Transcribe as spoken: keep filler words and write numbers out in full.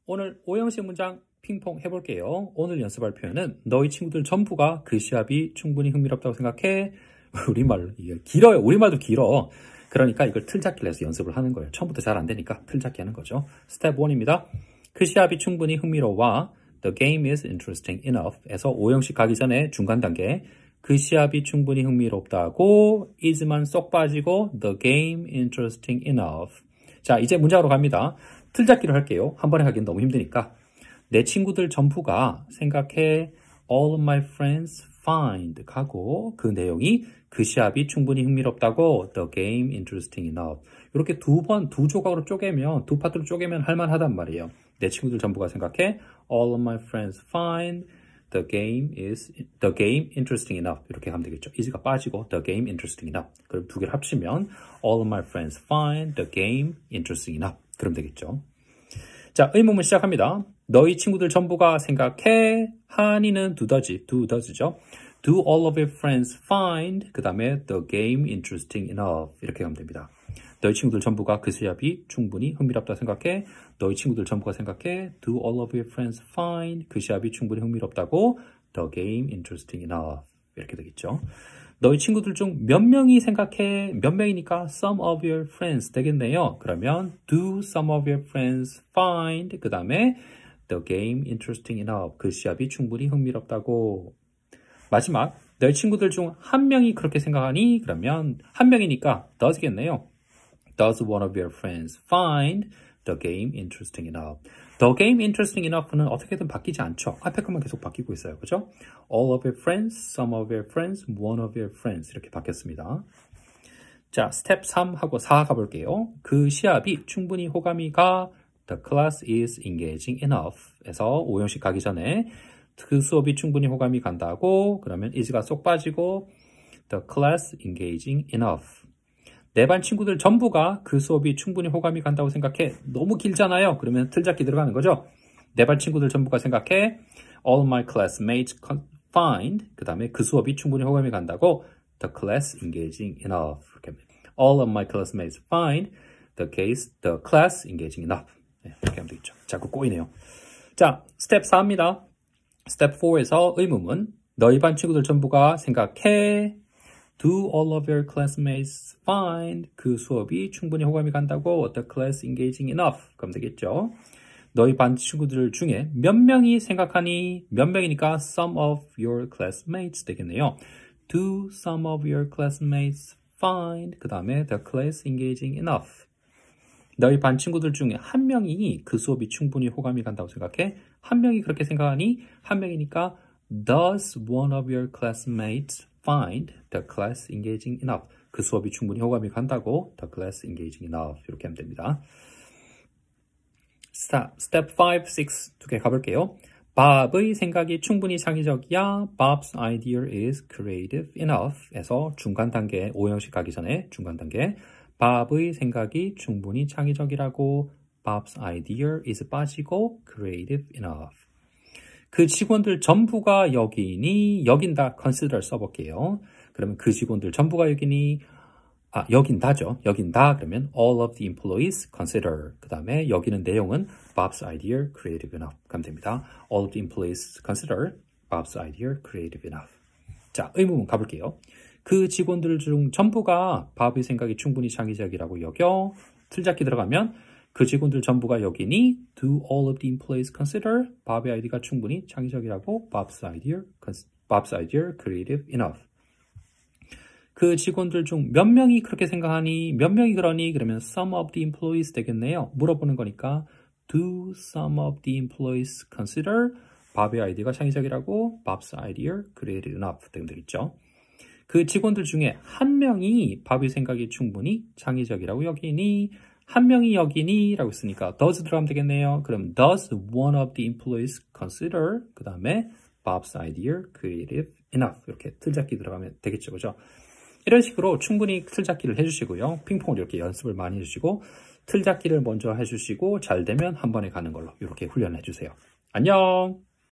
오늘 오형식 문장 핑퐁 해볼게요. 오늘 연습할 표현은 너희 친구들 전부가 그 시합이 충분히 흥미롭다고 생각해. 우리말로 이게 길어요. 우리말도 길어. 그러니까 이걸 틀잡기를 해서 연습을 하는 거예요. 처음부터 잘 안 되니까 틀잡기 하는 거죠. 스텝 일입니다. 그 시합이 충분히 흥미로워. The game is interesting enough. 에서 오형식 가기 전에 중간 단계. 그 시합이 충분히 흥미롭다고 is만 쏙 빠지고 the game interesting enough. 자, 이제 문장으로 갑니다. 틀잡기를 할게요. 한 번에 하기는 너무 힘드니까. 내 친구들 전부가 생각해 all of my friends find 가고 그 내용이 그 시합이 충분히 흥미롭다고 the game interesting enough. 이렇게 두 번, 두 조각으로 쪼개면, 두 파트로 쪼개면 할만하단 말이에요. 내 친구들 전부가 생각해 all of my friends find the game is the game interesting enough. 이렇게 하면 되겠죠. is가 빠지고 the game interesting enough. 그럼 두 개를 합치면 all of my friends find the game interesting enough. 그럼 되겠죠. 자, 의문문 시작합니다. 너희 친구들 전부가 생각해 한이는 두더지, 두더지죠. Do all of your friends find 그 다음에 the game interesting enough 이렇게 하면 됩니다. 너희 친구들 전부가 그 시합이 충분히 흥미롭다 생각해. 너희 친구들 전부가 생각해 Do all of your friends find 그 시합이 충분히 흥미롭다고 the game interesting enough 이렇게 되겠죠. 너희 친구들 중 몇 명이 생각해 몇 명이니까 some of your friends 되겠네요. 그러면 do some of your friends find 그 다음에 the game interesting enough 그 시합이 충분히 흥미롭다고. 마지막 너희 친구들 중 한 명이 그렇게 생각하니 그러면 한 명이니까 does겠네요. Does one of your friends find the game interesting enough? The game interesting enough는 어떻게든 바뀌지 않죠. 앞에 것만 계속 바뀌고 있어요. 그죠? All of your friends, some of your friends, one of your friends 이렇게 바뀌었습니다. 자, 스텝 삼하고 사 가볼게요. 그 시합이 충분히 호감이 가 The class is engaging enough 에서 오형식 가기 전에 그 수업이 충분히 호감이 간다고 그러면 is가 쏙 빠지고 The class engaging enough 내 반 친구들 전부가 그 수업이 충분히 호감이 간다고 생각해. 너무 길잖아요. 그러면 틀잡기 들어가는 거죠. 내 반 친구들 전부가 생각해. All my classmates find 그 다음에 그 수업이 충분히 호감이 간다고 The class engaging enough. All of my classmates find the case, the class engaging enough. 네, 이렇게 하면 되겠죠. 자꾸 꼬이네요. 자, 스텝 사입니다. 스텝 사에서 의문문. 너희 반 친구들 전부가 생각해. Do all of your classmates find 그 수업이 충분히 호감이 간다고 the class engaging enough 그럼 되겠죠. 너희 반 친구들 중에 몇 명이 생각하니 몇 명이니까 some of your classmates 되겠네요. Do some of your classmates find 그 다음에 the class engaging enough 너희 반 친구들 중에 한 명이 그 수업이 충분히 호감이 간다고 생각해. 한 명이 그렇게 생각하니 한 명이니까 does one of your classmates find the class engaging enough. 그 수업이 충분히 호감이 간다고 the class engaging enough. 이렇게 하면 됩니다. 스텝, 스텝 오, 육 두 개 가볼게요. Bob의 생각이 충분히 창의적이야. Bob's idea is creative enough. 에서 중간 단계, 오형식 가기 전에 중간 단계. Bob의 생각이 충분히 창의적이라고 Bob's idea is 빠지고 creative enough. 그 직원들 전부가 여기니 여긴다 consider 써볼게요. 그러면 그 직원들 전부가 여기니 아 여긴다죠. 여긴다 그러면 all of the employees consider 그 다음에 여기는 내용은 Bob's idea creative enough 그럼 됩니다. All of the employees consider Bob's idea creative enough. 자, 의문문 가볼게요. 그 직원들 중 전부가 Bob의 생각이 충분히 창의적이라고 여겨. 틀잡기 들어가면 그 직원들 전부가 여기니 do all of the employees consider Bob의 아이디가 충분히 창의적이라고 Bob's idea, Bob's idea creative enough. 그 직원들 중 몇 명이 그렇게 생각하니 몇 명이 그러니 그러면 some of the employees 되겠네요. 물어보는 거니까 do some of the employees consider Bob의 아이디가 창의적이라고 Bob's idea creative enough 되면 되겠죠. 그 직원들 중에 한 명이 Bob의 생각이 충분히 창의적이라고 여기니 한 명이 여기니 라고 했으니까 does 들어가면 되겠네요. 그럼 does one of the employees consider 그 다음에 Bob's idea creative enough 이렇게 틀잡기 들어가면 되겠죠. 그죠? 이런 식으로 충분히 틀잡기를 해주시고요. 핑퐁을 이렇게 연습을 많이 해주시고 틀잡기를 먼저 해주시고 잘 되면 한 번에 가는 걸로 이렇게 훈련을 해주세요. 안녕!